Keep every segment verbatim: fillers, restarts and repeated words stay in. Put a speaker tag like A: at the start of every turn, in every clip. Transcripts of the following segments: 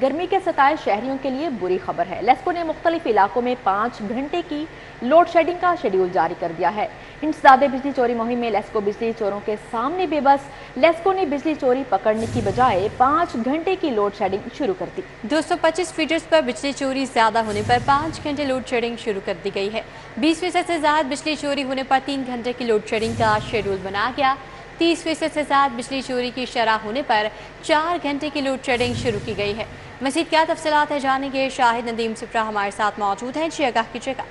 A: गर्मी के सताए शहरियों के लिए बुरी खबर है। लेस्को ने मुख्तलिफ इलाकों में पाँच घंटे की लोड शेडिंग का शेड्यूल जारी कर दिया है। इंसदादे बिजली चोरी मुहिम में लेस्को बिजली चोरों के सामने बेबस। लेस्को ने बिजली चोरी पकड़ने की बजाय पाँच घंटे की लोड शेडिंग शुरू कर दी।
B: दो सौ पच्चीस फीडर्स पर बिजली चोरी ज्यादा होने पर पाँच घंटे लोड शेडिंग शुरू कर दी गई है। बीस फीसद से ज्यादा बिजली चोरी होने पर तीन घंटे की लोड शेडिंग का शेड्यूल बनाया गया। तीस फीसद से ज्यादा बिजली चोरी की शरह होने पर चार घंटे की लोड शेडिंग शुरू की गई है। मज़ीद क्या तफसीलात है जानेंगे, शाहिद नदीम सिप्रा हमारे साथ मौजूद हैं। जी आगाह कीजिएगा।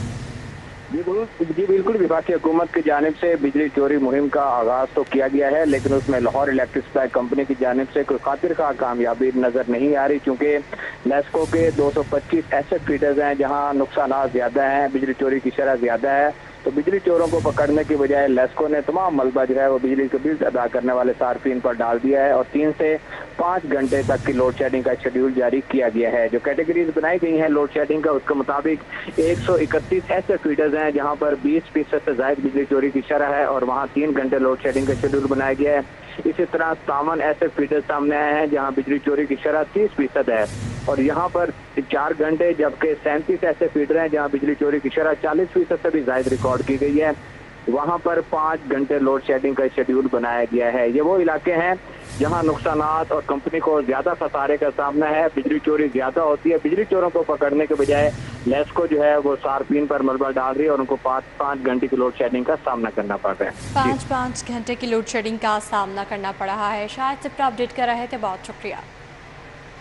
C: जी बिल्कुल, विभाग की हुकूमत की जानिब से बिजली चोरी मुहिम का आगाज तो किया गया है, लेकिन उसमें लाहौर इलेक्ट्रिक सप्लाई कंपनी की जानिब से कोई खातिर का कामयाबी नजर नहीं आ रही, क्योंकि लेस्को के दो सौ पच्चीस ऐसे फीडर्स हैं जहां नुकसान ज्यादा हैं, बिजली चोरी की शरह ज्यादा है। तो बिजली चोरों को पकड़ने की बजाय लेस्को ने तमाम मलबा जो है वो बिजली के बिल अदा करने वाले सार्फिन पर डाल दिया है और तीन से पाँच घंटे तक की लोड शेडिंग का शेड्यूल जारी किया गया है। जो कैटेगरीज बनाई गई हैं लोड शेडिंग का, उसके मुताबिक एक सौ इकतीस ऐसे फीडर्स हैं जहां पर बीस फीसद से ज्यादा बिजली चोरी की शरह है और वहां तीन घंटे लोड शेडिंग का शेड्यूल बनाया गया है। इसी तरह सतावन ऐसे फीडर्स सामने आए हैं जहां बिजली चोरी की शरह तीस फीसद है और यहाँ पर चार घंटे, जबकि सैंतीस ऐसे फीडर हैं जहाँ बिजली चोरी की शरह चालीस फीसद से भी ज्यादा रिकॉर्ड की गई है। वहाँ पर पाँच घंटे लोड शेडिंग का शेड्यूल बनाया गया है। ये वो इलाके हैं जहाँ नुकसानात और कंपनी को ज्यादा खसारे का सामना है, बिजली चोरी ज्यादा होती है। बिजली चोरों को पकड़ने के बजाय लेस्को जो है वो सार्फिन पर मलबा डाल रही है और उनको पाँच पाँच घंटे की लोड शेडिंग का सामना करना पड़ रहा है।
B: पाँच पाँच घंटे की लोड शेडिंग का सामना करना पड़ रहा है। शायद सिप्रा अपडेट कर रहे थे, बहुत शुक्रिया।